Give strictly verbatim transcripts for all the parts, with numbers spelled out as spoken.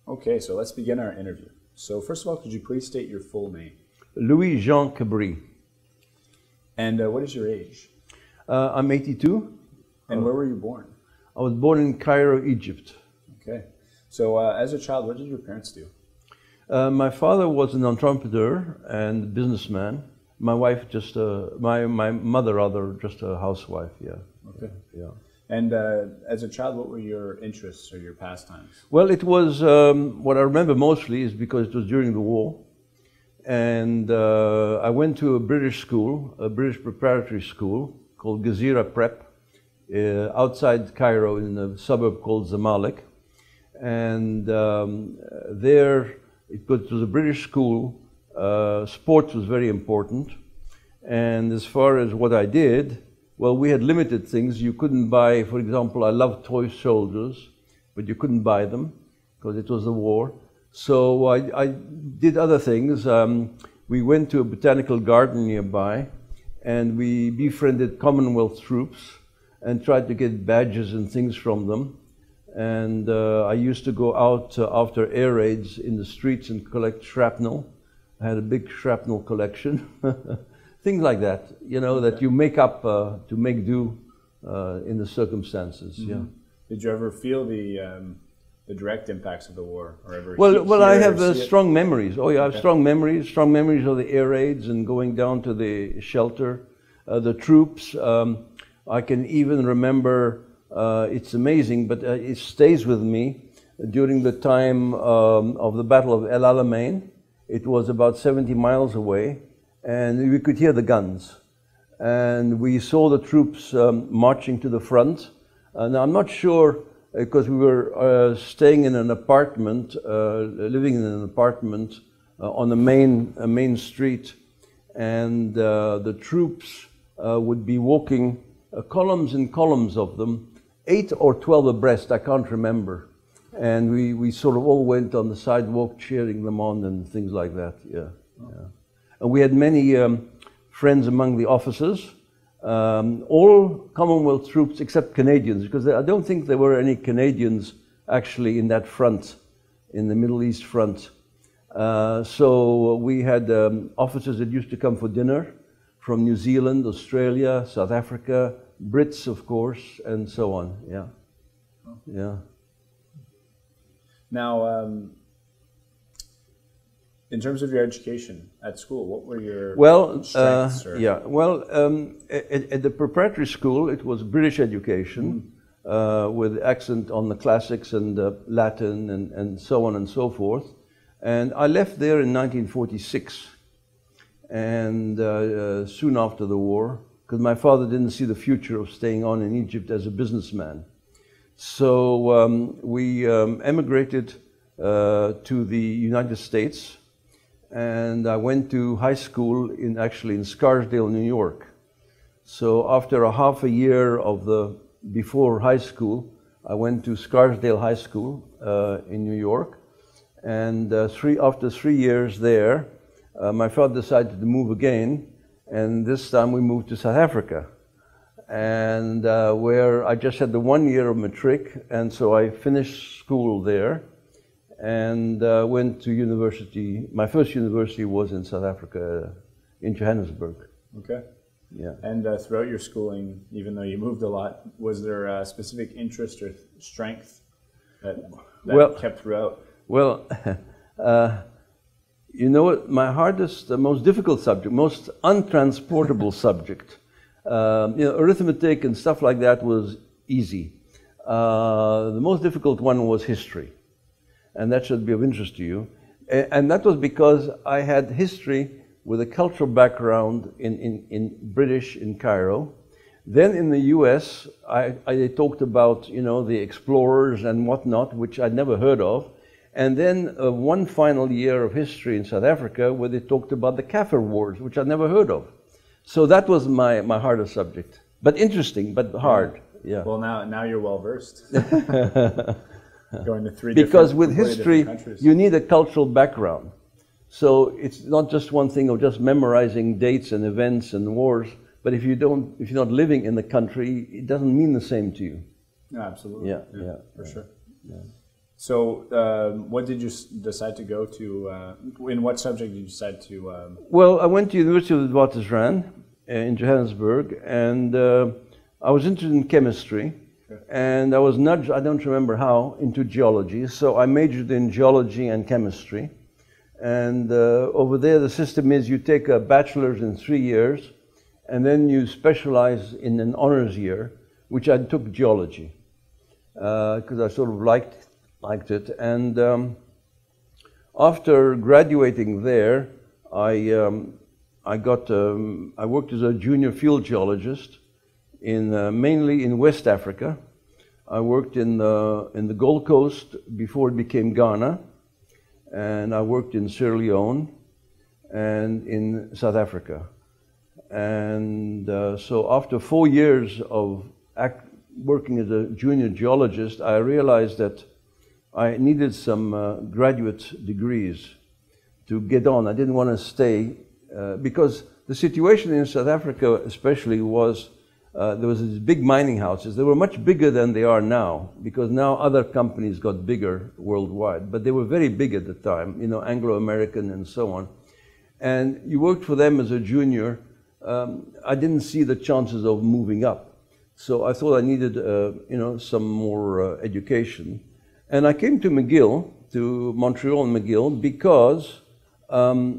Okay, so let's begin our interview. So first of all, could you please state your full name? Louis Jean Cabri. And uh, what is your age? Uh, I'm eighty-two. And where were you born? I was born in Cairo, Egypt. Okay. So uh, as a child, what did your parents do? Uh, my father was an entrepreneur and businessman. My wife just, uh, my, my mother rather, just a housewife, yeah. Okay. Yeah. And uh, as a child, what were your interests or your pastimes? Well, it was, um, what I remember mostly is because it was during the war. And uh, I went to a British school, a British preparatory school called Gezira Prep, uh, outside Cairo in a suburb called Zamalek. And um, there, it was a British school, uh, sports was very important. And as far as what I did, well, we had limited things. You couldn't buy, for example, I loved toy soldiers, but you couldn't buy them because it was the war. So I, I did other things. Um, we went to a botanical garden nearby and we befriended Commonwealth troops and tried to get badges and things from them. And uh, I used to go out uh, after air raids in the streets and collect shrapnel. I had a big shrapnel collection. Things like that, you know, that you make up uh, to make do uh, in the circumstances. Mm-hmm. Yeah. Did you ever feel the um, the direct impacts of the war, or ever? Well, he well, I have uh, it? strong memories. Oh, yeah, I have okay. strong memories. Strong memories of the air raids and going down to the shelter, uh, the troops. Um, I can even remember. Uh, it's amazing, but uh, it stays with me. During the time um, of the Battle of El Alamein, it was about seventy miles away. And we could hear the guns. And we saw the troops um, marching to the front. And I'm not sure, because we were uh, staying in an apartment, uh, living in an apartment uh, on the main, uh, main street. And uh, the troops uh, would be walking, uh, columns and columns of them, eight or twelve abreast, I can't remember. And we, we sort of all went on the sidewalk cheering them on and things like that, yeah. yeah. And we had many um, friends among the officers, um, all Commonwealth troops except Canadians, because I don't think there were any Canadians actually in that front, in the Middle East front. Uh, so we had um, officers that used to come for dinner from New Zealand, Australia, South Africa, Brits, of course, and so on, yeah. Yeah. Now, um, in terms of your education at school, what were your well, strengths? Uh, or? yeah, well, um, at, at the preparatory school, it was British education mm. uh, with accent on the classics and uh, Latin and, and so on and so forth. And I left there in nineteen forty-six, and uh, uh, soon after the war, because my father didn't see the future of staying on in Egypt as a businessman. So um, we um, emigrated uh, to the United States. And I went to high school in actually in Scarsdale, New York. So after a half a year of the before high school, I went to Scarsdale High School uh, in New York. And uh, three after three years there, uh, my father decided to move again. And this time we moved to South Africa, and uh, where I just had the one year of matric, and so I finished school there. And uh, went to university. My first university was in South Africa, in Johannesburg. Okay. Yeah. And uh, throughout your schooling, even though you moved a lot, was there a specific interest or strength that, that well, kept throughout? Well, uh, you know what? My hardest, the most difficult subject, most untransportable subject, um, you know, arithmetic and stuff like that was easy. Uh, the most difficult one was history. And that should be of interest to you. And that was because I had history with a cultural background in, in, in British in Cairo. Then in the U S, I, I talked about, you know, the explorers and whatnot, which I'd never heard of. And then uh, one final year of history in South Africa where they talked about the Kaffir Wars, which I'd never heard of. So that was my, my hardest subject. But interesting, but hard, yeah. Well, now, now you're well versed. Going to three because with different, history, you need a cultural background. So it's not just one thing of just memorizing dates and events and wars, but if you don't, if you're not living in the country, it doesn't mean the same to you. No, absolutely. Yeah, yeah, yeah for yeah, sure. Yeah. So, um, what did you s- decide to go to? Uh, in what subject did you decide to? Um... Well, I went to University of the Witwatersrand in Johannesburg, and uh, I was interested in chemistry, okay. And I was nudged, I don't remember how, into geology. So I majored in geology and chemistry. And uh, over there, the system is you take a bachelor's in three years, and then you specialize in an honors year, which I took geology, because uh, I sort of liked, liked it. And um, after graduating there, I, um, I, got, um, I worked as a junior field geologist, in, uh, mainly in West Africa. I worked in the, in the Gold Coast before it became Ghana, and I worked in Sierra Leone and in South Africa. And uh, so after four years of act, working as a junior geologist, I realized that I needed some uh, graduate degrees to get on. I didn't want to stay, uh, because the situation in South Africa especially was, uh, there was these big mining houses. They were much bigger than they are now, because now other companies got bigger worldwide, but they were very big at the time, you know, Anglo-American and so on. And you worked for them as a junior. Um, I didn't see the chances of moving up. So I thought I needed, uh, you know, some more uh, education. And I came to McGill, to Montreal and McGill, because um,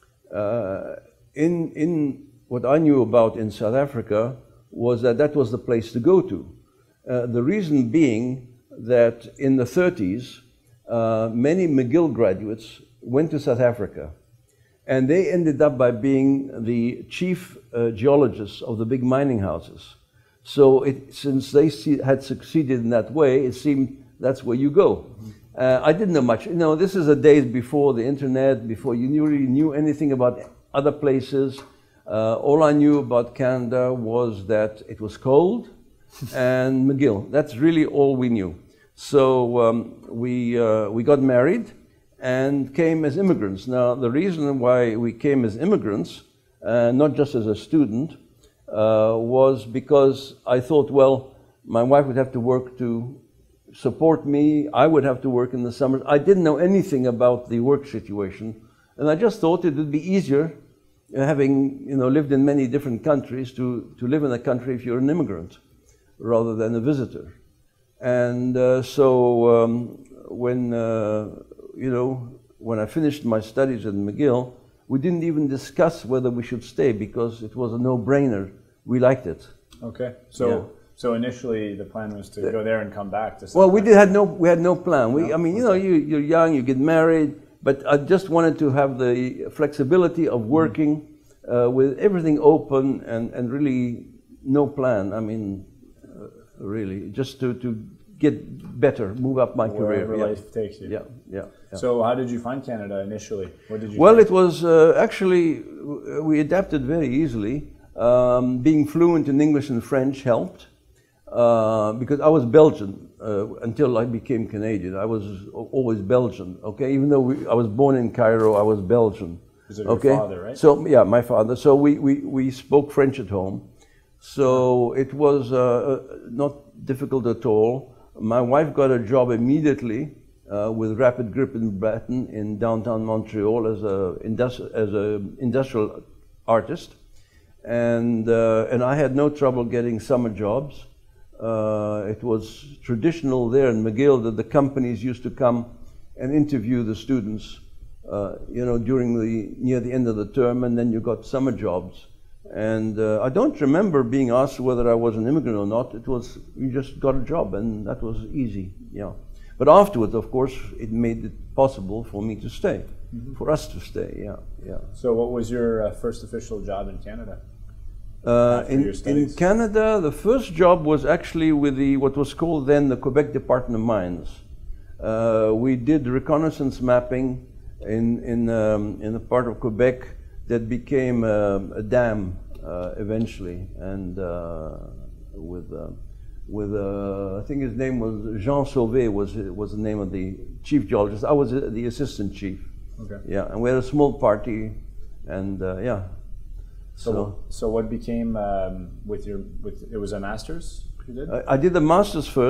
uh, in, in what I knew about in South Africa was that that was the place to go to. Uh, the reason being that in the thirties, uh, many McGill graduates went to South Africa, and they ended up by being the chief uh, geologists of the big mining houses. So it, since they see, had succeeded in that way, it seemed that's where you go. Uh, I didn't know much. You know, this is the days before the internet, before you knew, really knew anything about other places. Uh, all I knew about Canada was that it was cold and McGill. That's really all we knew. So um, we, uh, we got married and came as immigrants. Now, the reason why we came as immigrants, uh, not just as a student, uh, was because I thought, well, my wife would have to work to support me. I would have to work in the summers. I didn't know anything about the work situation, and I just thought it would be easier, having you know lived in many different countries, to, to live in a country if you're an immigrant rather than a visitor. And uh, so um, when uh, you know when I finished my studies at McGill, we didn't even discuss whether we should stay, because it was a no-brainer. We liked it. Okay, so yeah. So initially the plan was to the, go there and come back to South well we Africa. did had no we had no plan. We no? I mean you okay. know you you're young, you get married. But I just wanted to have the flexibility of working uh, with everything open and, and really no plan. I mean, uh, really, just to, to get better, move up my Wherever career. life yeah. takes you. Yeah, yeah, yeah. So how did you find Canada initially? What did you Well, find? it was uh, actually, we adapted very easily. Um, being fluent in English and French helped. Uh, because I was Belgian uh, until I became Canadian. I was always Belgian, okay? Even though we, I was born in Cairo, I was Belgian. Because of okay? your father, right? So, yeah, my father. So we, we, we spoke French at home. So it was uh, not difficult at all. My wife got a job immediately uh, with Rapid Grip in Breton in downtown Montreal as a industri as a industrial artist. And, uh, and I had no trouble getting summer jobs. Uh, it was traditional there in McGill that the companies used to come and interview the students, uh, you know, during the near the end of the term, and then you got summer jobs. And uh, I don't remember being asked whether I was an immigrant or not. It was you just got a job, and that was easy, yeah. But afterwards, of course, it made it possible for me to stay, mm-hmm. for us to stay, yeah, yeah. So, what was your uh, first official job in Canada? Uh, in, in Canada, the first job was actually with the what was called then the Quebec Department of Mines. Uh, we did reconnaissance mapping in in um, in a part of Quebec that became uh, a dam uh, eventually, and uh, with uh, with uh, I think his name was Jean Sauvé was was the name of the chief geologist. I was the assistant chief. Okay. Yeah, and we had a small party, and uh, yeah. So, so, so what became um, with your with it was a master's you did? I, I did the master's first,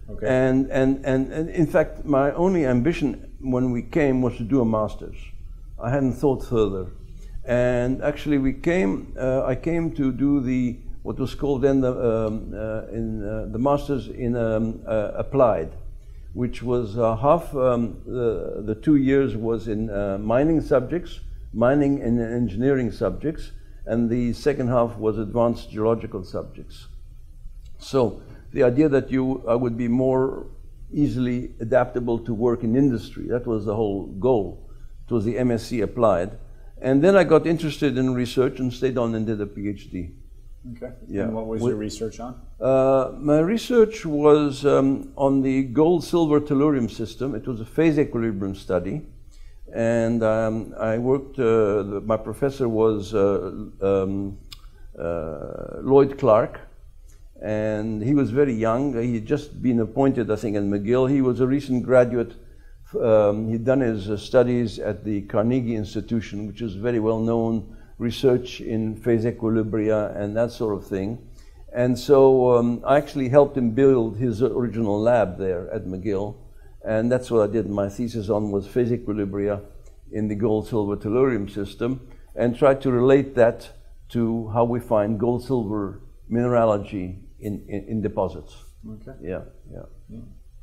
Okay. And, and, and, and in fact, my only ambition when we came was to do a master's. I hadn't thought further. And actually we came, uh, I came to do the, what was called then the, um, uh, in, uh, the master's in um, uh, applied, which was uh, half um, the, the two years was in uh, mining subjects, mining and engineering subjects, and the second half was advanced geological subjects. So the idea that you I would be more easily adaptable to work in industry, that was the whole goal. It was the M S c applied. And then I got interested in research and stayed on and did a PhD. Okay. Yeah. And what was your research on? Uh, my research was um, on the gold-silver tellurium system. It was a phase equilibrium study. And um, I worked, uh, the, my professor was uh, um, uh, Lloyd Clark. And he was very young. He had just been appointed, I think, in McGill. He was a recent graduate. Um, he'd done his uh, studies at the Carnegie Institution, which is very well known research in phase equilibria and that sort of thing. And so um, I actually helped him build his original lab there at McGill. And that's what I did. My thesis on was phase equilibria in the gold-silver tellurium system, and tried to relate that to how we find gold-silver mineralogy in, in, in deposits. Okay. Yeah, yeah. yeah.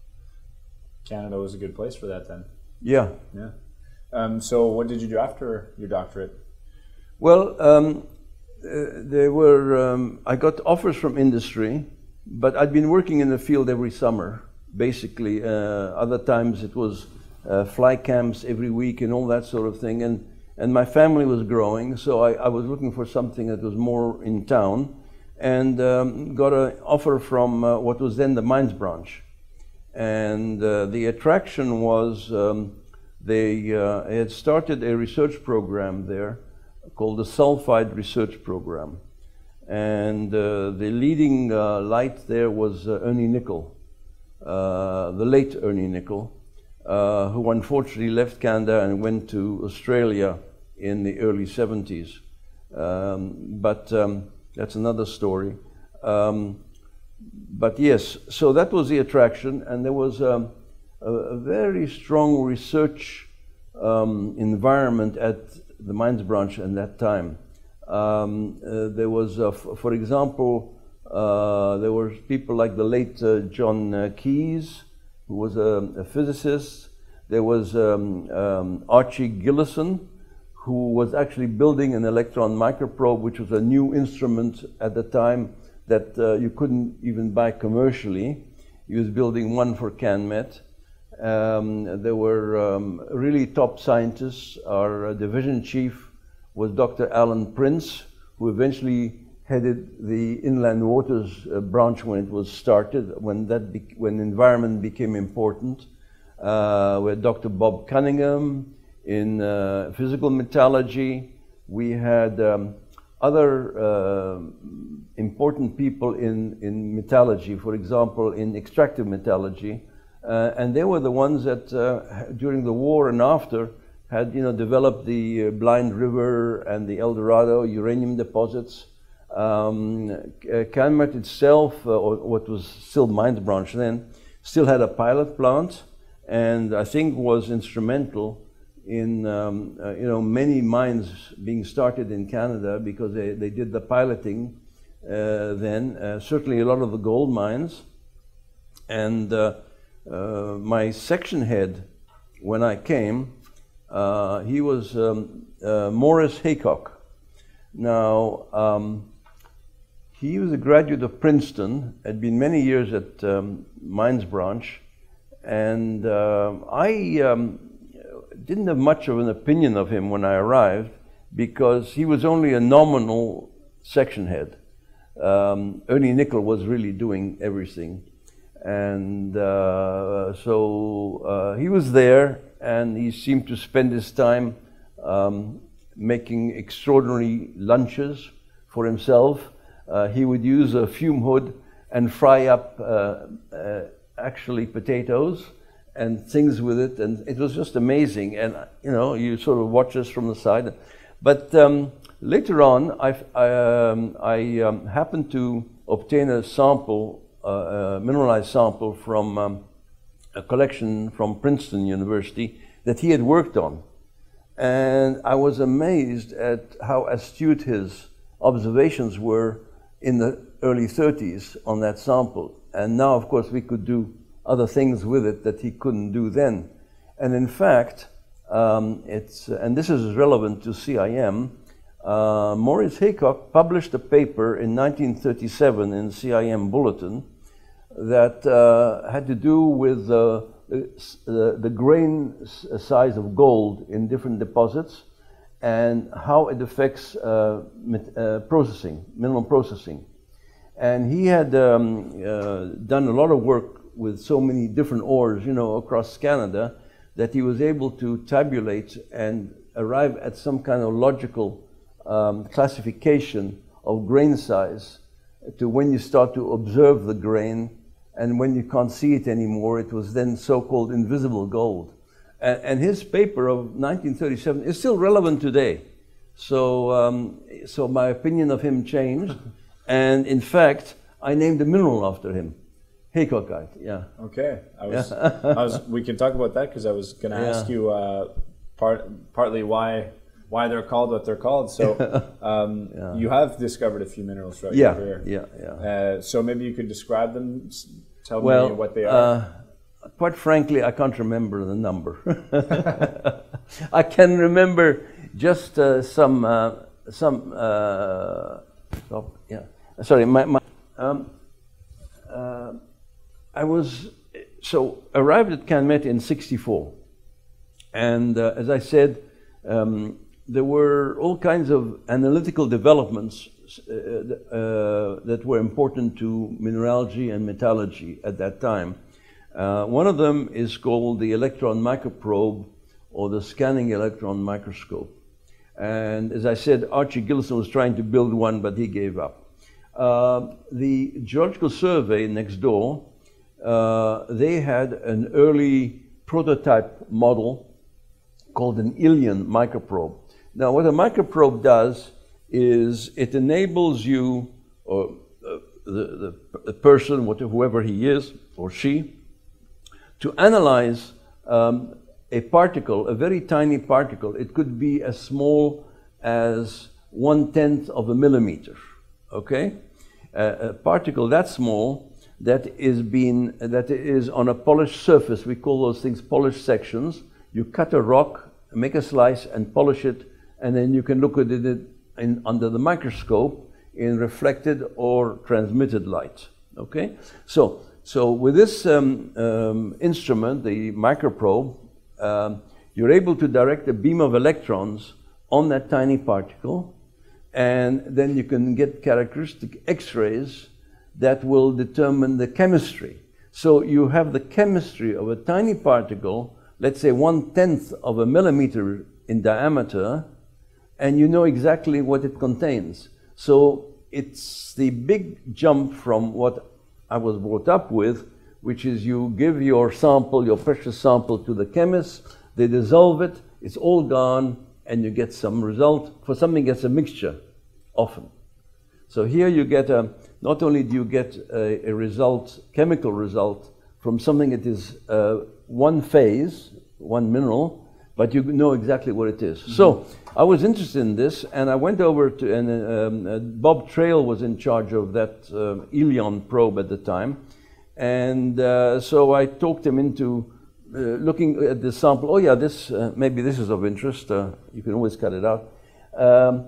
Canada was a good place for that then. Yeah. Yeah. Um, so what did you do after your doctorate? Well, um, uh, there were, um, I got offers from industry, but I'd been working in the field every summer, basically. Uh, other times it was uh, fly camps every week and all that sort of thing. And, and my family was growing, so I, I was looking for something that was more in town, and um, got an offer from uh, what was then the mines branch. And uh, the attraction was um, they uh, had started a research program there called the Sulfide Research Program. And uh, the leading uh, light there was uh, Ernie Nicol, uh, the late Ernie Nicol, uh, who unfortunately left Canada and went to Australia in the early seventies. Um, but um, that's another story. Um, But yes, so that was the attraction, and there was um, a, a very strong research um, environment at the mines branch at that time. Um, uh, there was, uh, f for example, uh, there were people like the late uh, John uh, Keyes, who was a, a physicist. There was um, um, Archie Gillison, who was actually building an electron microprobe, which was a new instrument at the time that uh, you couldn't even buy commercially. He was building one for CANMET. Um, there were um, really top scientists. Our uh, division chief was Doctor Alan Prince, who eventually headed the inland waters uh, branch when it was started, when that be when environment became important. Uh, we had Doctor Bob Cunningham in uh, physical metallurgy. We had um, other uh, important people in, in metallurgy, for example, in extractive metallurgy. Uh, and they were the ones that, uh, during the war and after, had you know, developed the uh, Blind River and the El Dorado uranium deposits. Um, uh, CANMET itself, uh, or what was still Mines Branch then, still had a pilot plant, and I think was instrumental in um, uh, you know, many mines being started in Canada, because they, they did the piloting uh, then, uh, certainly a lot of the gold mines. And uh, uh, my section head, when I came, uh, he was um, uh, Morris Haycock. Now, um, he was a graduate of Princeton, had been many years at um, Mines Branch, and uh, I um, didn't have much of an opinion of him when I arrived, because he was only a nominal section head. Um, Ernie Nicol was really doing everything. And uh, so uh, he was there, and he seemed to spend his time um, making extraordinary lunches for himself. Uh, he would use a fume hood and fry up uh, uh, actually potatoes and things with it, and it was just amazing. And you know, you sort of watch us from the side. But um, later on, I, I, um, I um, happened to obtain a sample uh, a mineralized sample from um, a collection from Princeton University that he had worked on. And I was amazed at how astute his observations were in the early thirties on that sample. And now, of course, we could do other things with it that he couldn't do then. And in fact, um, it's, and this is relevant to C I M, uh, Maurice Haycock published a paper in nineteen thirty-seven in C I M Bulletin that uh, had to do with uh, the, the grain size of gold in different deposits and how it affects uh, uh, processing, mineral processing. And he had um, uh, done a lot of work with so many different ores, you know, across Canada, that he was able to tabulate and arrive at some kind of logical um, classification of grain size to when you start to observe the grain, and when you can't see it anymore, it was then so-called invisible gold. And, and his paper of nineteen thirty-seven is still relevant today. So, um, so my opinion of him changed. And in fact, I named a mineral after him, Haycockite. Yeah. Okay. I was. Yeah. I was. We can talk about that because I was going to yeah. ask you uh, part partly why why they're called what they're called. So um, yeah. you have discovered a few minerals throughout yeah. your career. Yeah. Yeah. Uh, so maybe you could describe them. Tell well, me what they are. Uh, quite frankly, I can't remember the number. I can remember just uh, some uh, some. Uh, oh, yeah. Sorry, my, my um, uh, I was, so arrived at CANMET in sixty-four. And uh, as I said, um, there were all kinds of analytical developments uh, uh, that were important to mineralogy and metallurgy at that time. Uh, one of them is called the electron microprobe or the scanning electron microscope. And as I said, Archie Gilson was trying to build one, but he gave up. Uh, the Geological Survey next door, uh, they had an early prototype model called an Ilion microprobe. Now, what a microprobe does is it enables you, or uh, the, the, the person, whatever, whoever he is or she, to analyze um, a particle, a very tiny particle. It could be as small as one-tenth of a millimeter, okay? Uh, a particle that small that is being that is on a polished surface. We call those things polished sections. You cut a rock, make a slice, and polish it, and then you can look at it in, under the microscope in reflected or transmitted light. Okay, so so with this um, um, instrument, the microprobe, um, you're able to direct a beam of electrons on that tiny particle. And then you can get characteristic X-rays that will determine the chemistry. So you have the chemistry of a tiny particle, let's say one-tenth of a millimeter in diameter, and you know exactly what it contains. So it's the big jump from what I was brought up with, which is you give your sample, your precious sample, to the chemists, they dissolve it, it's all gone, and you get some result. For something, it's a mixture, often. So here you get a, not only do you get a, a result, chemical result, from something that is uh, one phase, one mineral, but you know exactly what it is. Mm-hmm. So I was interested in this, and I went over to, and um, uh, Bob Trail was in charge of that uh, Ilion probe at the time. And uh, so I talked him into Uh, looking at the sample. Oh yeah, this uh, maybe this is of interest. Uh, you can always cut it out. Um,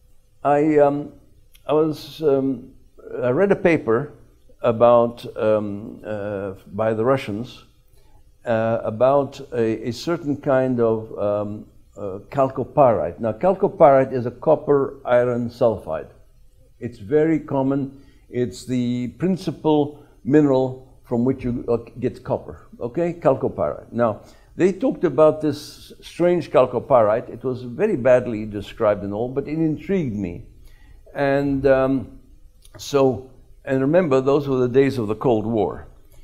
I um, I was um, I read a paper about um, uh, by the Russians uh, about a, a certain kind of um, uh, chalcopyrite. Now, chalcopyrite is a copper iron sulfide. It's very common. It's the principal mineral from which you get copper, okay? Chalcopyrite. Now, they talked about this strange chalcopyrite. It was very badly described and all, but it intrigued me. And um, so, and remember, those were the days of the Cold War.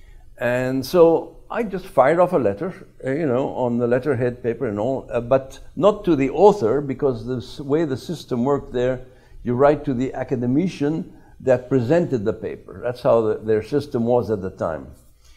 And so I just fired off a letter, uh, you know, on the letterhead paper and all, uh, but not to the author, because the way the system worked there, you write to the academician, that presented the paper. That's how the, their system was at the time.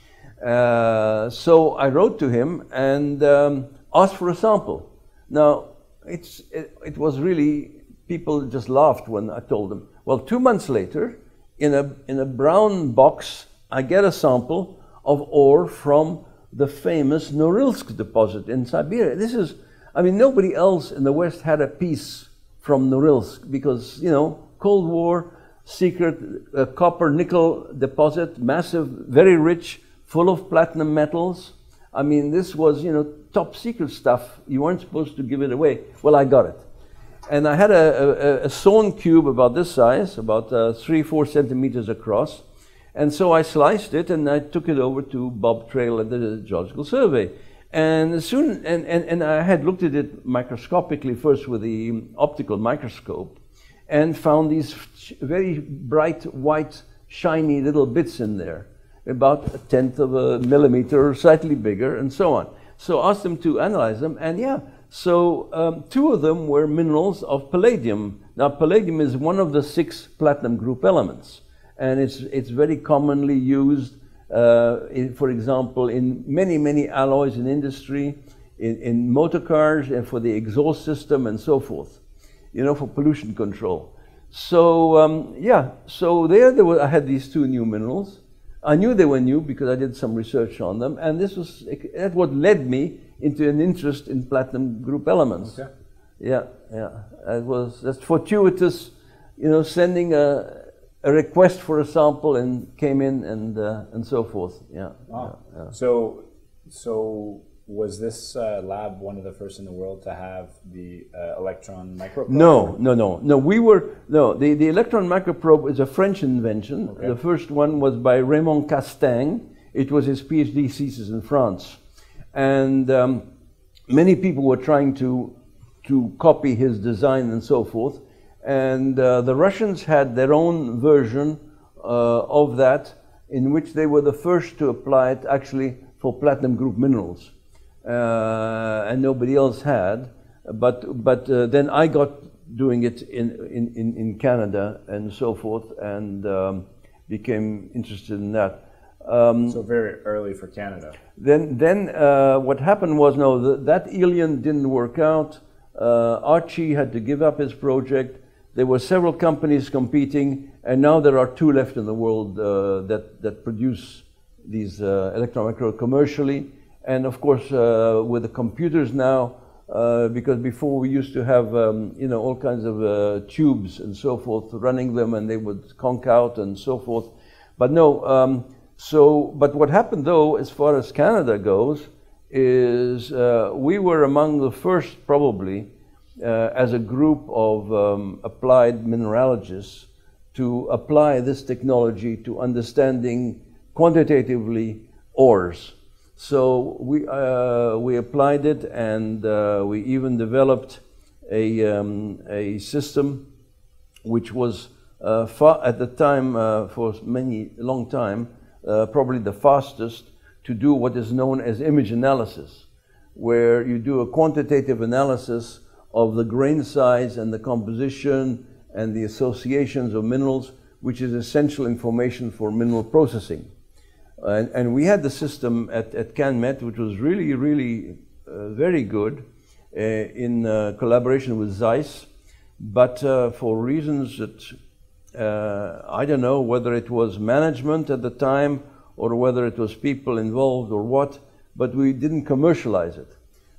Uh, so I wrote to him and um, asked for a sample. Now, it's, it, it was really, people just laughed when I told them. Well, two months later, in a, in a brown box, I get a sample of ore from the famous Norilsk deposit in Siberia. This is, I mean, nobody else in the West had a piece from Norilsk because, you know, Cold War, secret uh, copper nickel deposit, massive, very rich, full of platinum metals. I mean, this was, you know, top secret stuff. You weren't supposed to give it away. Well, I got it. And I had a, a, a sawn cube about this size, about uh, three, four centimeters across. And so I sliced it and I took it over to Bob Trail at the Geological Survey. And soon, and, and, and I had looked at it microscopically first with the optical microscope and found these very bright, white, shiny little bits in there, about a tenth of a millimeter or slightly bigger and so on. So I asked them to analyze them, and yeah, so um, two of them were minerals of palladium. Now, palladium is one of the six platinum group elements, and it's, it's very commonly used, uh, in, for example, in many, many alloys in industry, in, in motor cars, and for the exhaust system and so forth, you know, for pollution control. So, um, yeah, so there, there were, I had these two new minerals. I knew they were new because I did some research on them, and this was that's what led me into an interest in platinum group elements. Okay. Yeah, yeah, it was that's fortuitous, you know, sending a, a request for a sample and came in and uh, and so forth. Yeah. Wow. Yeah, yeah. So, so was this uh, lab one of the first in the world to have the uh, electron microprobe? No, no, no, no. We were no. The the electron microprobe is a French invention. Okay. The first one was by Raymond Castaing. It was his PhD thesis in France, and um, many people were trying to to copy his design and so forth. And uh, the Russians had their own version uh, of that, in which they were the first to apply it actually for platinum group minerals. Uh, and nobody else had, but but uh, then I got doing it in, in, in Canada and so forth, and um, became interested in that. Um, so very early for Canada. Then then uh, what happened was, no, the, that Elian didn't work out. Uh, Archie had to give up his project. There were several companies competing, and now there are two left in the world uh, that, that produce these uh, electron microprobe commercially. And of course, uh, with the computers now, uh, because before we used to have, um, you know, all kinds of uh, tubes and so forth, running them, and they would conk out and so forth. But no, um, so, but what happened though, as far as Canada goes, is uh, we were among the first, probably, uh, as a group of um, applied mineralogists, to apply this technology to understanding quantitatively ores. So we, uh, we applied it, and uh, we even developed a, um, a system which was uh, far, at the time, uh, for many, long time, uh, probably the fastest to do what is known as image analysis, where you do a quantitative analysis of the grain size and the composition and the associations of minerals, which is essential information for mineral processing. And, and we had the system at, at CANMET, which was really, really uh, very good uh, in uh, collaboration with Zeiss. But uh, for reasons that, uh, I don't know whether it was management at the time or whether it was people involved or what, but we didn't commercialize it.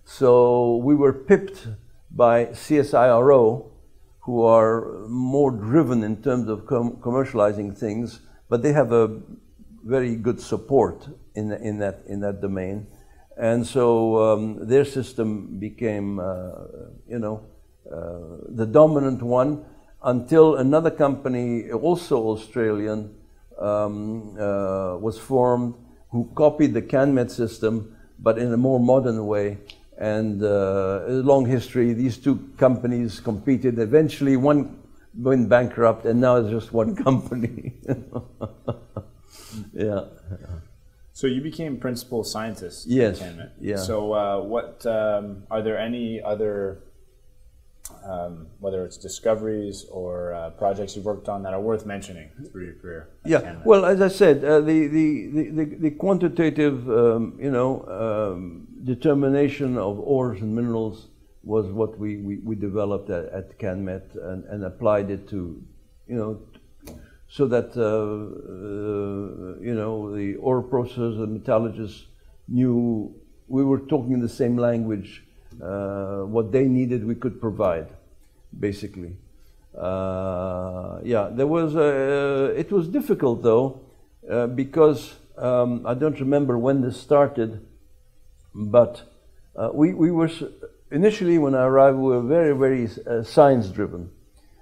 So we were pipped by C S I R O, who are more driven in terms of com commercializing things, but they have a very good support in, in, that, in that domain. And so um, their system became, uh, you know, uh, the dominant one, until another company, also Australian, um, uh, was formed, who copied the CANMET system, but in a more modern way. And uh, a long history, these two companies competed. Eventually one went bankrupt, and now it's just one company. Yeah. So you became principal scientist. Yes. At CANMET. Yeah. So uh, what um, are there any other um, whether it's discoveries or uh, projects you've worked on that are worth mentioning through your career? Yeah, CANMET? Well, as I said, uh, the, the, the, the quantitative, um, you know, um, determination of ores and minerals was what we, we, we developed at, at CANMET and, and applied it to, you know, so that, uh, uh, you know, the ore processors and metallurgists knew we were talking the same language. Uh, what they needed, we could provide, basically. Uh, yeah, there was a, it was difficult though, uh, because um, I don't remember when this started, but uh, we, we were, initially when I arrived, we were very, very uh, science-driven,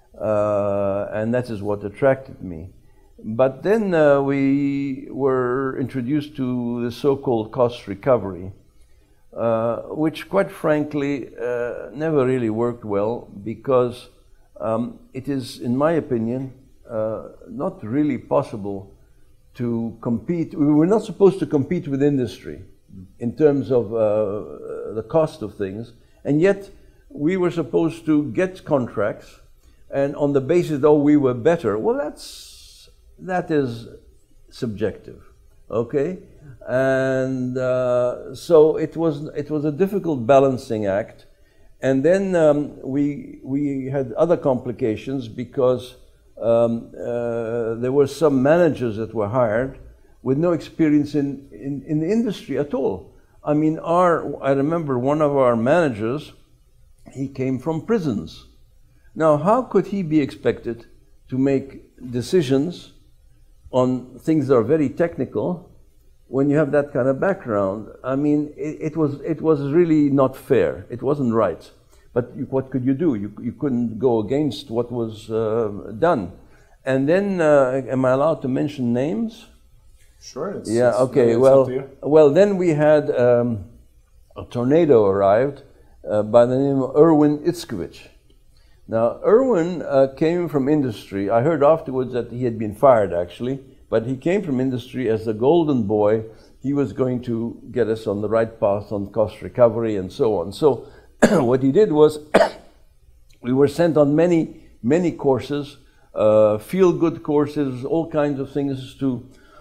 uh, and that is what attracted me. But then uh, we were introduced to the so-called cost recovery, Uh, which quite frankly uh, never really worked well, because um, it is, in my opinion, uh, not really possible to compete. We were not supposed to compete with industry in terms of uh, the cost of things, and yet we were supposed to get contracts, and on the basis that, oh, we were better. Well, that's, that is subjective, okay? And uh, so it was it was a difficult balancing act, and then um, we we had other complications, because um, uh, there were some managers that were hired with no experience in, in in the industry at all. I mean, our I remember one of our managers, he came from prisons. Now, how could he be expected to make decisions on things that are very technical when you have that kind of background? I mean, it, it was it was really not fair. It wasn't right. But you, what could you do? You you couldn't go against what was uh, done. And then, uh, am I allowed to mention names? Sure. It's, yeah. it's, Okay. it's well, up to you. well, then we had um, a tornado arrived uh, by the name of Erwin Itzkovich. Now, Erwin uh, came from industry. I heard afterwards that he had been fired, actually. But he came from industry as the golden boy. He was going to get us on the right path on cost recovery and so on. So what he did was, we were sent on many, many courses, uh, feel-good courses, all kinds of things to,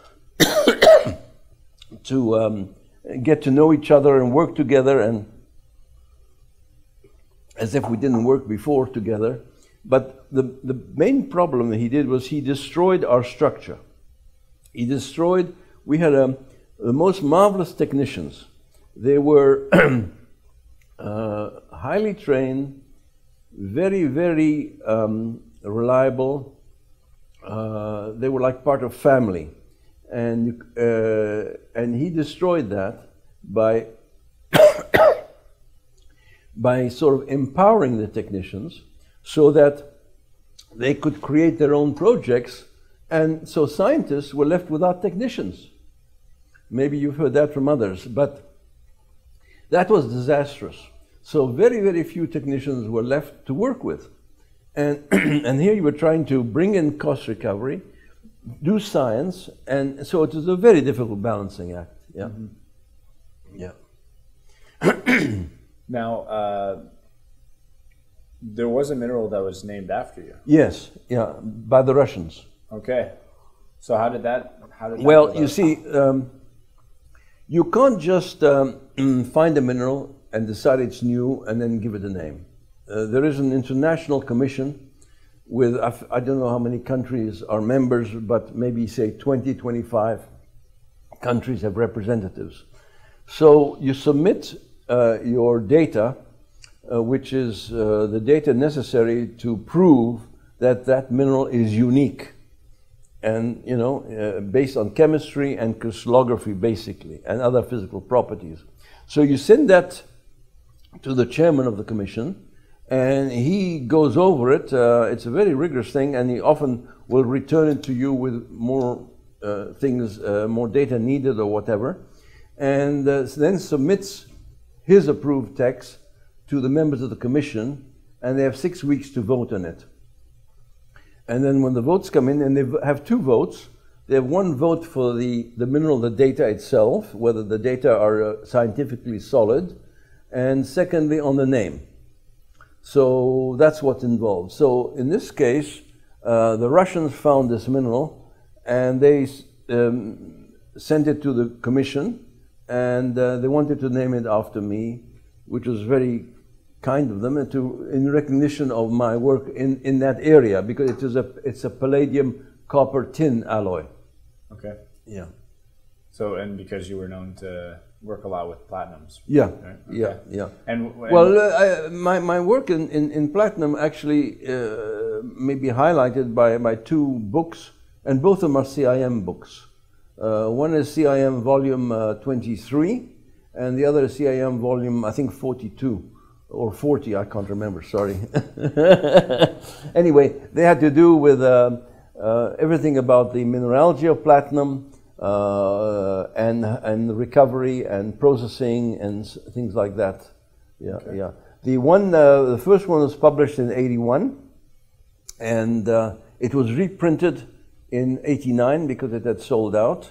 to um, get to know each other and work together, and as if we didn't work before together. But the, the main problem that he did was he destroyed our structure. He destroyed, we had um, the most marvelous technicians. They were uh, highly trained, very, very um, reliable. Uh, they were like part of family. And, uh, and he destroyed that by, by sort of empowering the technicians so that they could create their own projects. And so scientists were left without technicians. Maybe you've heard that from others, but that was disastrous. So very, very few technicians were left to work with. And, and here you were trying to bring in cost recovery, do science, and so it was a very difficult balancing act. Yeah. Mm-hmm. Yeah. Now, uh, there was a mineral that was named after you. Yes, yeah, by the Russians. Okay, so how did that? How did that well, you see, um, you can't just um, find a mineral and decide it's new and then give it a name. Uh, there is an international commission with, I don't know how many countries are members, but maybe say twenty, twenty-five countries have representatives. So you submit uh, your data, uh, which is uh, the data necessary to prove that that mineral is unique. And, you know, uh, based on chemistry and crystallography, basically, and other physical properties. So you send that to the chairman of the commission, and he goes over it. Uh, it's a very rigorous thing, and he often will return it to you with more uh, things, uh, more data needed or whatever, and uh, then submits his approved text to the members of the commission, and they have six weeks to vote on it. And then when the votes come in, and they have two votes, they have one vote for the, the mineral, the data itself, whether the data are uh, scientifically solid, and secondly on the name. So that's what's involved. So in this case, uh, the Russians found this mineral and they um, sent it to the commission, and uh, they wanted to name it after me, which was very kind of them, and to in recognition of my work in, in that area, because it is a it's a palladium copper tin alloy. Okay. Yeah. So, and because you were known to work a lot with platinums. Yeah, right? Okay. yeah, yeah. And, and well, uh, I, my my work in, in, in platinum actually uh, may be highlighted by by two books, and both of them are C I M books. Uh, one is C I M volume uh, twenty-three, and the other is C I M volume, I think, forty-two or forty. I can't remember. Sorry. Anyway, they had to do with uh, uh, everything about the mineralogy of platinum. Uh, and and recovery and processing and s things like that. Yeah, okay. yeah. The one, uh, the first one was published in eighty-one, and uh, it was reprinted in eighty-nine because it had sold out,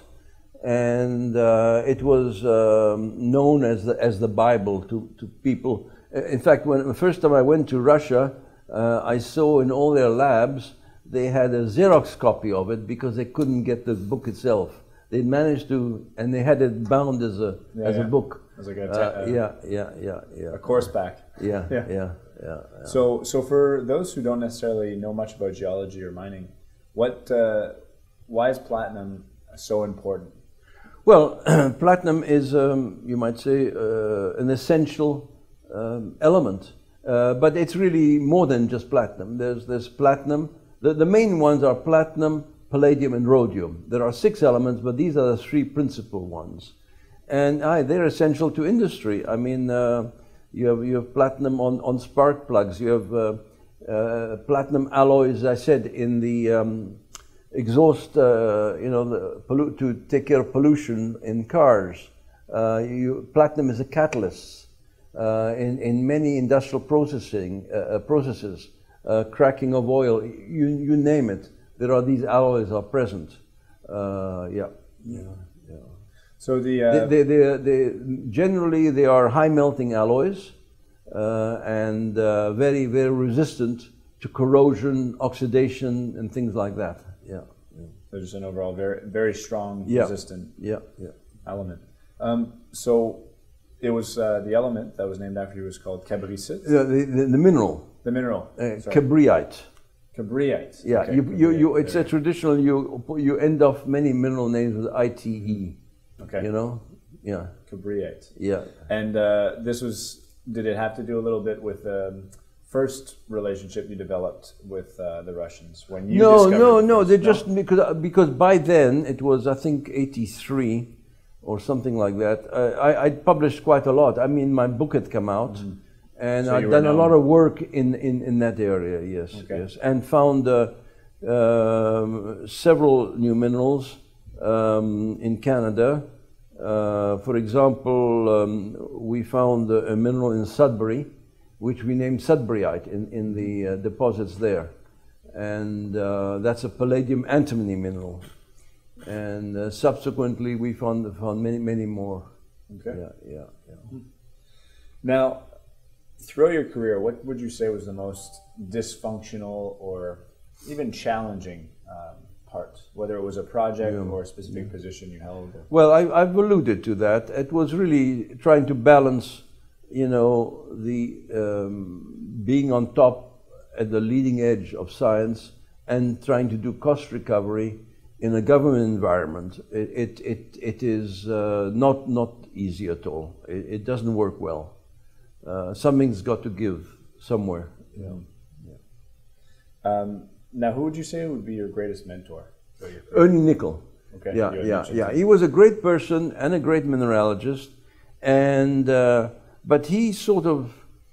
and uh, it was um, known as the as the Bible to to people. In fact, when the first time I went to Russia, uh, I saw in all their labs they had a Xerox copy of it because they couldn't get the book itself. They managed to, and they had it bound as a yeah, as yeah. a book. As like a uh, yeah, yeah, yeah, yeah. A course back. Yeah, yeah, yeah, yeah, yeah. So, so for those who don't necessarily know much about geology or mining, what, uh, why is platinum so important? Well, platinum is, um, you might say, uh, an essential um, element, uh, but it's really more than just platinum. There's there's platinum. The the main ones are platinum, palladium, and rhodium. There are six elements, but these are the three principal ones, and aye, they're essential to industry. I mean, uh, you have you have platinum on on spark plugs. You have uh, uh, platinum alloys, as I said, in the um, exhaust. Uh, you know, the pollu to take care of pollution in cars. Uh, you, platinum is a catalyst uh, in in many industrial processing uh, processes, uh, cracking of oil. You you name it. There are these alloys are present. Uh, yeah, yeah, yeah. So the, uh, they, they, they, they generally they are high melting alloys uh, and uh, very very resistant to corrosion, oxidation, and things like that. Yeah. yeah. So just an overall very very strong yeah. resistant yeah. Yeah. element. Um, so it was uh, the element that was named after you was called cabriite. The, the, the, the mineral. The mineral. Uh, cabriite. Cabriite. Yeah, okay, you, you, you, it's there. a traditional, you, you end off many mineral names with I T E. Okay. You know? Yeah. Cabriite. Yeah. And uh, this was, did it have to do a little bit with the um, first relationship you developed with uh, the Russians? When you No, discovered no, the no, first, they no? just, because, because by then it was, I think, eighty-three or something like that. Uh, I, I'd published quite a lot. I mean, my book had come out. Mm-hmm. And so I've done a lot of work in, in, in that area, yes, okay. yes, and found uh, um, several new minerals um, in Canada. Uh, for example, um, we found a, a mineral in Sudbury, which we named Sudburyite in, in the uh, deposits there. And uh, that's a palladium antimony mineral. And uh, subsequently, we found, found many, many more. Okay. Yeah, yeah, yeah. Now, throughout your career, what would you say was the most dysfunctional or even challenging um, part, whether it was a project yeah. or a specific yeah. position you held? Or? Well, I, I've alluded to that. It was really trying to balance, you know, the um, being on top at the leading edge of science and trying to do cost recovery in a government environment. It it it, it is uh, not not easy at all. It, it doesn't work well. Uh, something's got to give somewhere. Yeah. yeah. Um, now, who would you say would be your greatest mentor? Ernie Nickel. Okay. Yeah, yeah, yeah. He was a great person and a great mineralogist, and uh, but he sort of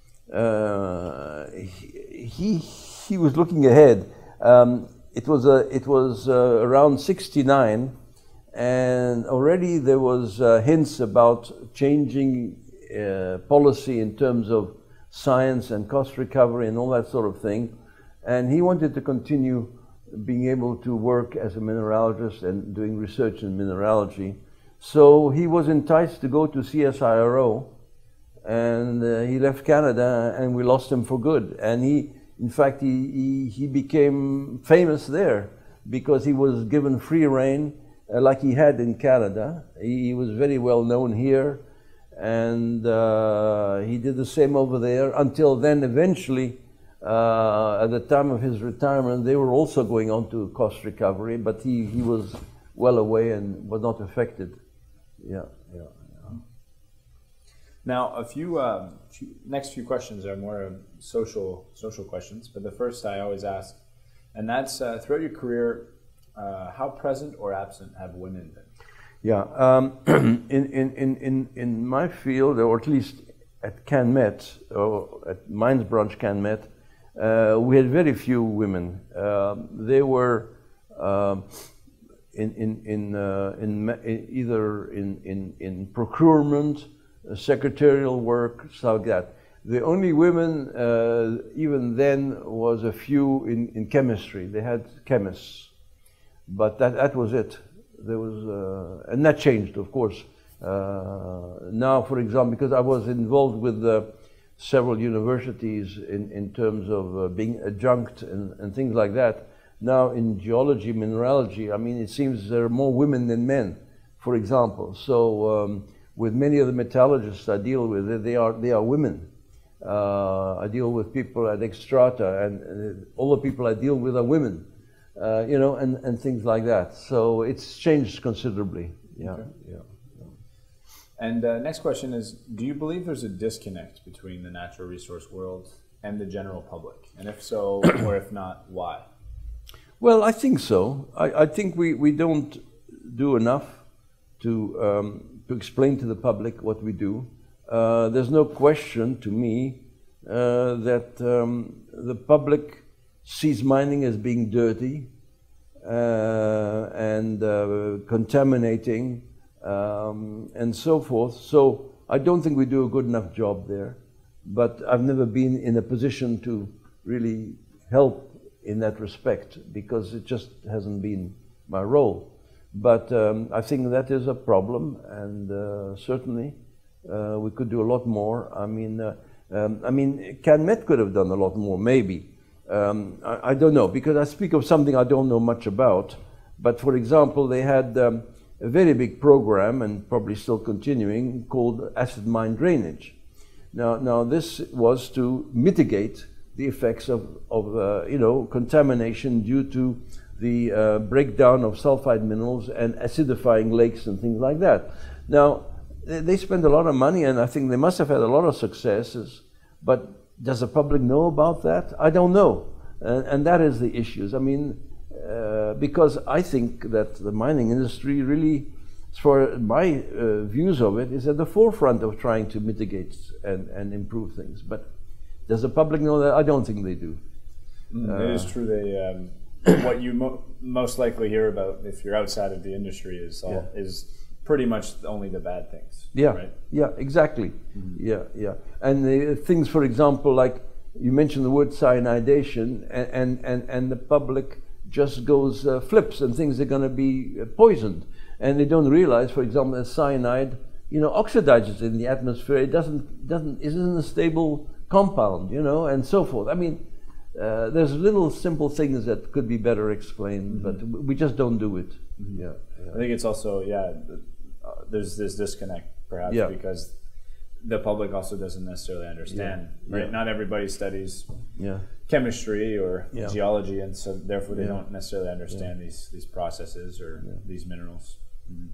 uh, he, he he was looking ahead. Um, it was a it was uh, around sixty-nine, and already there was uh, hints about changing. Uh, policy in terms of science and cost recovery and all that sort of thing, and he wanted to continue being able to work as a mineralogist and doing research in mineralogy. So he was enticed to go to C S I R O and uh, he left Canada, and we lost him for good. And he, in fact, he, he, he became famous there because he was given free rein uh, like he had in Canada. He, he was very well known here, and uh, he did the same over there until then eventually, uh, at the time of his retirement, they were also going on to cost recovery, but he, he was well away and was not affected. Yeah, yeah. yeah. Now, a few, uh, few next few questions are more um, social social questions, but the first I always ask, and that's uh, throughout your career, uh, how present or absent have women been? Yeah, um, in, in, in, in, in my field, or at least at CANMET, or at Mines Branch CANMET, uh, we had very few women. Uh, they were uh, in, in, in, uh, in, in either in, in, in procurement, uh, secretarial work, stuff like that. The only women, uh, even then, was a few in, in chemistry. They had chemists, but that, that was it. There was, uh, and that changed, of course. Uh, now, for example, because I was involved with uh, several universities in, in terms of uh, being adjunct and, and things like that. Now, in geology, mineralogy, I mean, it seems there are more women than men, for example. So, um, with many of the metallurgists I deal with, they are, they are women. Uh, I deal with people at Extrata, and uh, all the people I deal with are women. Uh, you know, and, and things like that. So it's changed considerably. Yeah, okay. yeah, yeah. And uh, next question is, do you believe there's a disconnect between the natural resource world and the general public? And if so, or if not, why? Well, I think so. I, I think we, we don't do enough to, um, to explain to the public what we do. Uh, there's no question to me uh, that um, the public sees mining as being dirty uh, and uh, contaminating um, and so forth. So I don't think we do a good enough job there, but I've never been in a position to really help in that respect because it just hasn't been my role. But um, I think that is a problem, and uh, certainly uh, we could do a lot more. I mean, uh, um, I mean, CANMET could have done a lot more, maybe. Um, I, I don't know, because I speak of something I don't know much about. But for example, they had um, a very big program, and probably still continuing, called acid mine drainage. Now, now this was to mitigate the effects of, of uh, you know, contamination due to the uh, breakdown of sulfide minerals and acidifying lakes and things like that. Now, they, they spent a lot of money, and I think they must have had a lot of successes, but does the public know about that? I don't know. And, and that is the issues. I mean, uh, because I think that the mining industry really, as far as my uh, views of it, is at the forefront of trying to mitigate and, and improve things. But does the public know that? I don't think they do. Mm, uh, it is true. They, um, what you mo most likely hear about if you're outside of the industry is all, yeah. is pretty much only the bad things. Yeah, right? yeah, exactly. Mm-hmm. Yeah, yeah. And the things, for example, like you mentioned the word cyanidation, and and and, and the public just goes uh, flips and thinks they're going to be uh, poisoned, and they don't realize, for example, that cyanide, you know, oxidizes in the atmosphere. It doesn't doesn't isn't a stable compound, you know, and so forth. I mean, uh, there's little simple things that could be better explained, mm-hmm. but we just don't do it. Mm-hmm. Yeah, yeah. I think it's also yeah. Uh, there's this disconnect perhaps yeah. because the public also doesn't necessarily understand. Yeah. Right? Yeah. Not everybody studies yeah. chemistry or yeah. geology, and so therefore they yeah. don't necessarily understand yeah. these these processes or yeah. these minerals. Mm-hmm.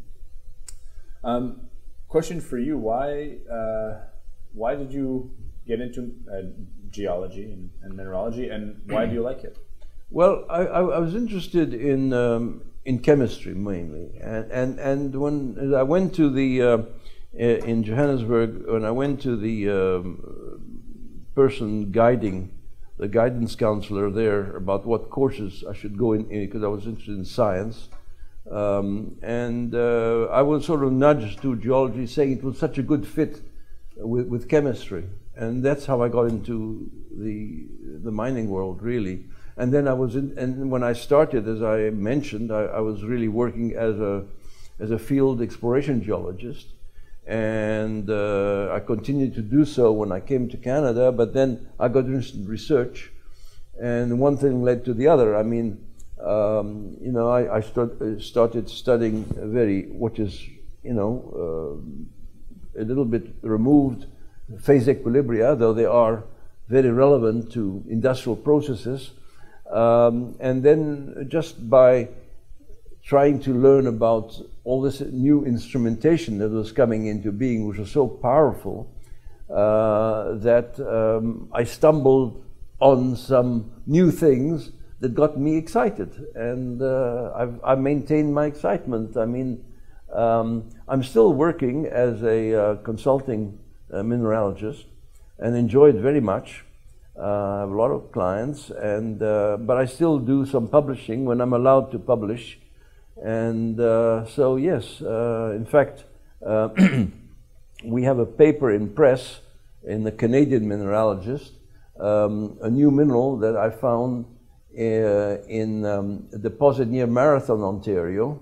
um, question for you: Why uh, why did you get into uh, geology and, and mineralogy, and why do you like it? Well, I, I, I was interested in um, in chemistry mainly, and and and when I went to the uh, in Johannesburg, when I went to the um, person guiding, the guidance counselor there about what courses I should go in, because I was interested in science, um, and uh, I was sort of nudged to geology, saying it was such a good fit with, with chemistry, and that's how I got into the the mining world, really. And then I was in, and when I started, as I mentioned, I, I was really working as a as a field exploration geologist, And uh, I continued to do so when I came to Canada, but then I got interested in research, and one thing led to the other. I mean, um, you know, I, I start, uh, started studying very, what is, you know, uh, a little bit removed phase equilibria, though they are very relevant to industrial processes. Um, and then just by trying to learn about all this new instrumentation that was coming into being, which was so powerful, uh, that um, I stumbled on some new things that got me excited. And uh, I've, I maintained my excitement. I mean, um, I'm still working as a uh, consulting uh, mineralogist and enjoy it very much. Uh, I have a lot of clients, and uh, but I still do some publishing when I'm allowed to publish. And uh, so, yes, uh, in fact, uh, we have a paper in press in the Canadian Mineralogist, um, a new mineral that I found uh, in um, a deposit near Marathon, Ontario.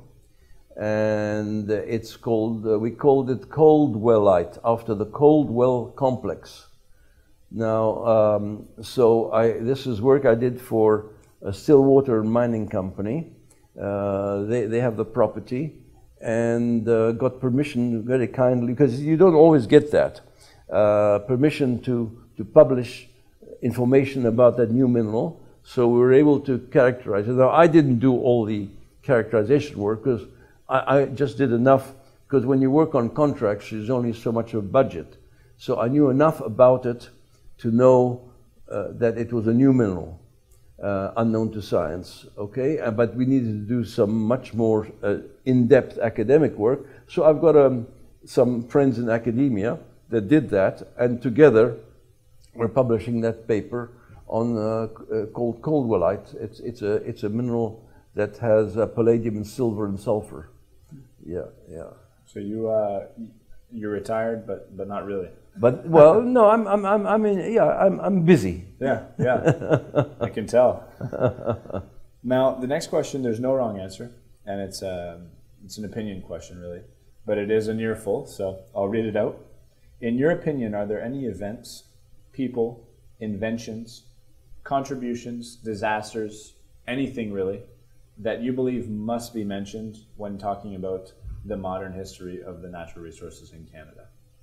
And it's called, uh, we called it Coldwellite, after the Coldwell complex. Now, um, so I, this is work I did for a Stillwater mining company. Uh, they, they have the property, and uh, got permission very kindly, because you don't always get that, uh, permission to, to publish information about that new mineral. So we were able to characterize it. Now, I didn't do all the characterization work, because I, I just did enough, because when you work on contracts, there's only so much of a budget. So I knew enough about it to know uh, that it was a new mineral. Uh, unknown to science, okay? Uh, but we needed to do some much more uh, in-depth academic work. So I've got um, some friends in academia that did that, and together we're publishing that paper on uh, uh, called Coldwellite. It's it's a it's a mineral that has uh, palladium and silver and sulfur. Yeah, yeah. So you uh, you're retired, but but not really. But well, no, I'm I'm I'm I mean, yeah, I'm I'm busy. Yeah, yeah, I can tell. Now, the next question, there's no wrong answer, and it's uh, it's an opinion question, really, but it is a near full, so I'll read it out. In your opinion, are there any events, people, inventions, contributions, disasters, anything really, that you believe must be mentioned when talking about the modern history of the natural resources in Canada?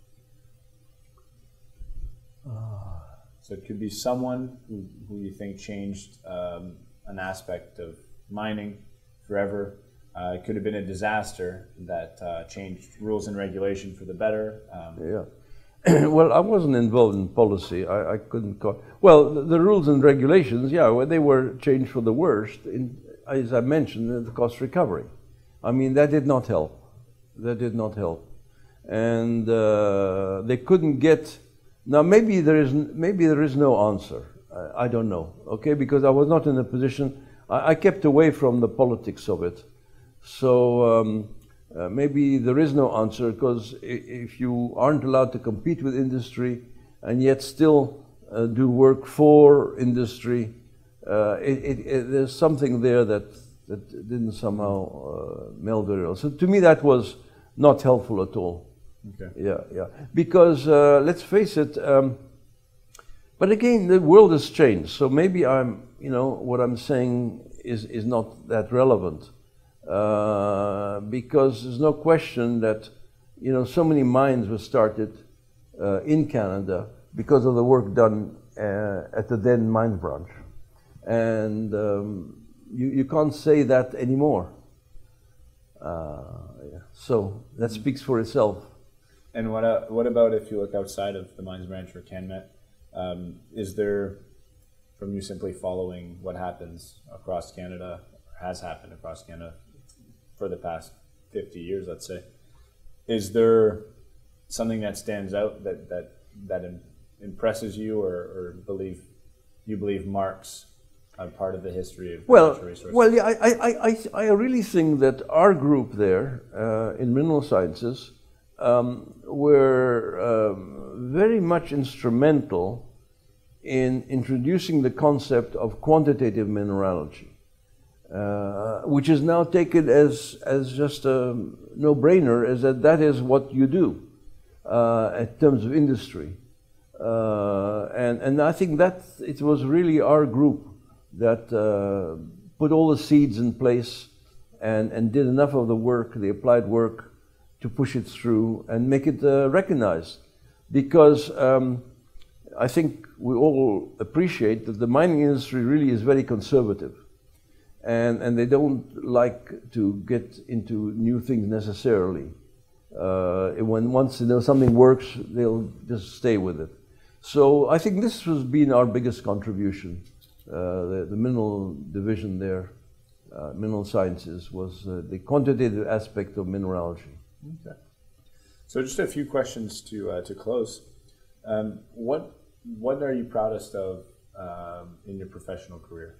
So it could be someone who, who you think changed um, an aspect of mining forever. Uh, it could have been a disaster that uh, changed rules and regulation for the better. Um, yeah. Well, I wasn't involved in policy. I, I couldn't call. Well, the, the rules and regulations, yeah, well, they were changed for the worst. In, as I mentioned, the cost recovery. I mean, that did not help. That did not help, and uh, they couldn't get. Now, maybe there is maybe there is no answer. I, I don't know. Okay, because I was not in a position. I, I kept away from the politics of it. So um, uh, maybe there is no answer, because if you aren't allowed to compete with industry and yet still uh, do work for industry, uh, it, it, it, there's something there that that didn't somehow uh, meld very well. So to me, that was not helpful at all. Okay. Yeah, yeah. Because uh, let's face it. Um, but again, the world has changed. So maybe I'm, you know, what I'm saying is is not that relevant, uh, because there's no question that, you know, so many mines were started uh, in Canada because of the work done uh, at the then mines branch, and um, you you can't say that anymore. Uh, yeah. So that speaks for itself. And what uh, what about if you look outside of the mines branch or CANMET? Um, is there, from you simply following what happens across Canada, or has happened across Canada for the past fifty years, let's say, is there something that stands out that that that im- impresses you, or, or believe you believe marks a part of the history of well, natural resources? Well, yeah, I, I, I, I really think that our group there uh, in mineral sciences um, were um, very much instrumental in introducing the concept of quantitative mineralogy, uh, which is now taken as as just a no-brainer, as that that is what you do. uh, in terms of industry. Uh, and, and I think that it was really our group that uh, put all the seeds in place and, and did enough of the work, the applied work, to push it through and make it uh, recognized. Because um, I think we all appreciate that the mining industry really is very conservative. And, and they don't like to get into new things necessarily. Uh, when once you know something works, they'll just stay with it. So I think this has been our biggest contribution. Uh, the, the mineral division there, uh, mineral sciences, was uh, the quantitative aspect of mineralogy. Okay. So just a few questions to uh, to close. Um, what what are you proudest of um, in your professional career?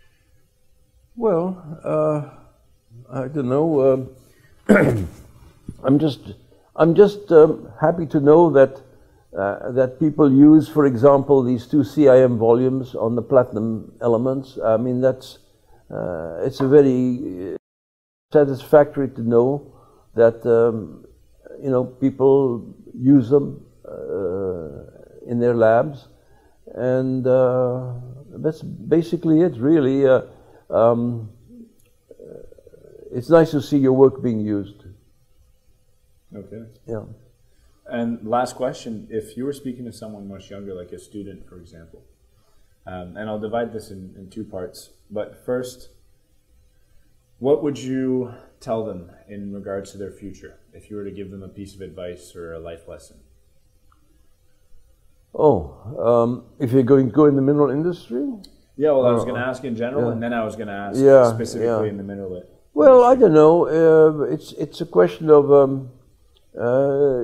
Well, uh, I don't know. Um, I'm just I'm just um, happy to know that uh, that people use, for example, these two C I M volumes on the platinum elements. I mean, that's uh, it's a very satisfactory to know that um, you know people use them uh, in their labs, and uh, that's basically it, really. Uh, um, it's nice to see your work being used. Okay. Yeah. And last question: if you were speaking to someone much younger, like a student, for example, um, and I'll divide this in, in two parts. But first, what would you tell them in regards to their future, if you were to give them a piece of advice or a life lesson? Oh, um, if you're going to go in the mineral industry? Yeah, well, I was Uh, going to ask in general, yeah. and then I was going to ask Yeah, specifically yeah. in the mineral industry. Well, I don't know. Uh, it's it's a question of um, uh,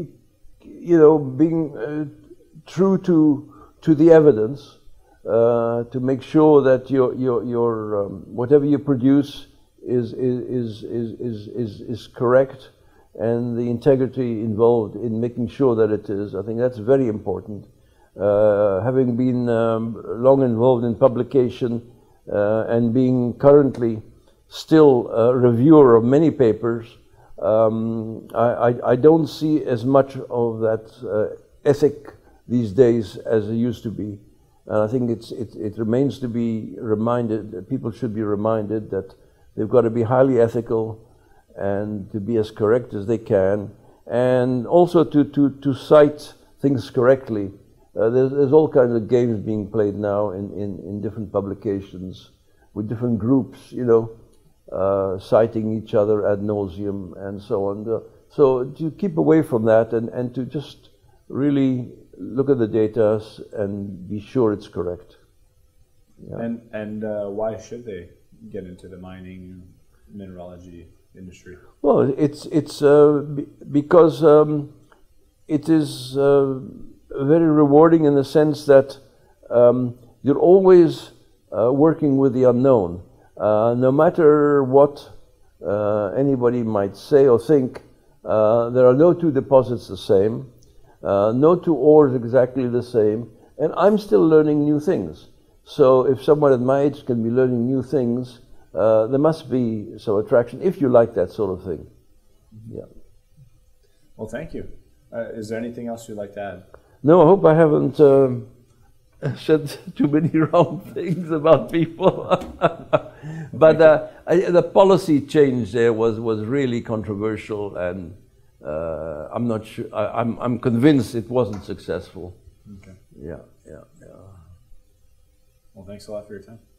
you know being uh, true to to the evidence, uh, to make sure that your your your um, whatever you produce is is is is is is correct, and the integrity involved in making sure that it is. I think that's very important. Uh, having been um, long involved in publication uh, and being currently still a reviewer of many papers, um, I, I, I don't see as much of that uh, ethic these days as it used to be. And I think it's, it, it remains to be reminded, people should be reminded that they've got to be highly ethical and to be as correct as they can, and also to, to, to cite things correctly. Uh, there's, there's all kinds of games being played now in, in, in different publications with different groups, you know, uh, citing each other ad nauseum and so on. Uh, so to keep away from that and, and to just really look at the data and be sure it's correct. Yeah. And, and uh, why should they get into the mining mineralogy industry? Well, it's, it's uh, b because um, it is uh, very rewarding in the sense that um, you're always uh, working with the unknown. Uh, no matter what uh, anybody might say or think, uh, there are no two deposits the same, uh, no two ores exactly the same, and I'm still learning new things. So if someone at my age can be learning new things, uh, there must be some attraction, if you like that sort of thing. Yeah. Well, thank you. Uh, is there anything else you'd like to add? No, I hope I haven't um, said too many wrong things about people. But uh, I, the policy change there was, was really controversial, and uh, I'm not sure, I, I'm, I'm convinced it wasn't successful. Okay. Yeah, yeah, yeah. Well, thanks a lot for your time.